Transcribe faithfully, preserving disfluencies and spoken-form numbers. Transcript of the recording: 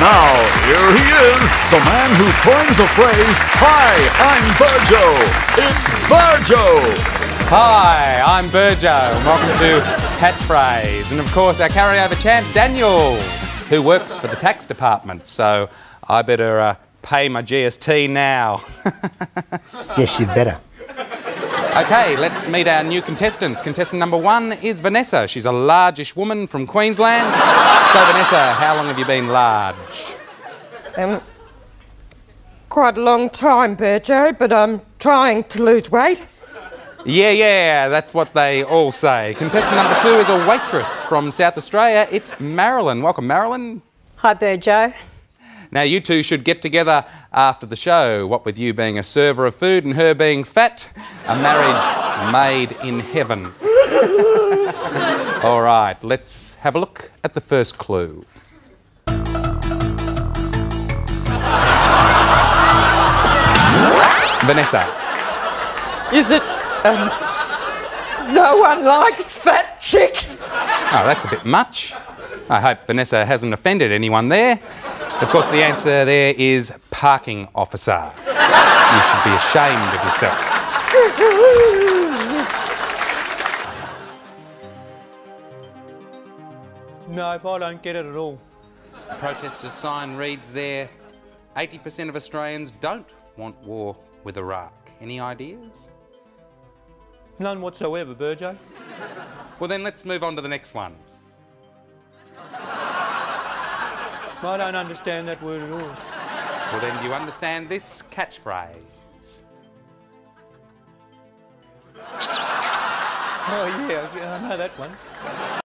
Now, here he is, the man who coined the phrase, "Hi, I'm Burjo." It's Burjo! Hi, I'm Burjo, and welcome to Catchphrase. And of course, our carryover champ, Daniel, who works for the tax department. So I better uh, pay my G S T now. Yes, you'd better. Okay, let's meet our new contestants. Contestant number one is Vanessa. She's a largish woman from Queensland. So, Vanessa, how long have you been large? Um, quite a long time, Burjo, but I'm trying to lose weight. Yeah, yeah, that's what they all say. Contestant number two is a waitress from South Australia. It's Marilyn. Welcome, Marilyn. Hi, Burjo. Now, you two should get together after the show. What with you being a server of food and her being fat, a marriage made in heaven. All right, let's have a look at the first clue. Vanessa. Is it, um, no one likes fat chicks? Oh, that's a bit much. I hope Vanessa hasn't offended anyone there. Of course, the answer there is parking officer. You should be ashamed of yourself. Nope, I don't get it at all. The protester's sign reads there, eighty percent of Australians don't want war with Iraq. Any ideas? None whatsoever, Burjo. Well, then let's move on to the next one. I don't understand that word at all. Well, then, do you understand this catchphrase? Oh, yeah, yeah, I know that one.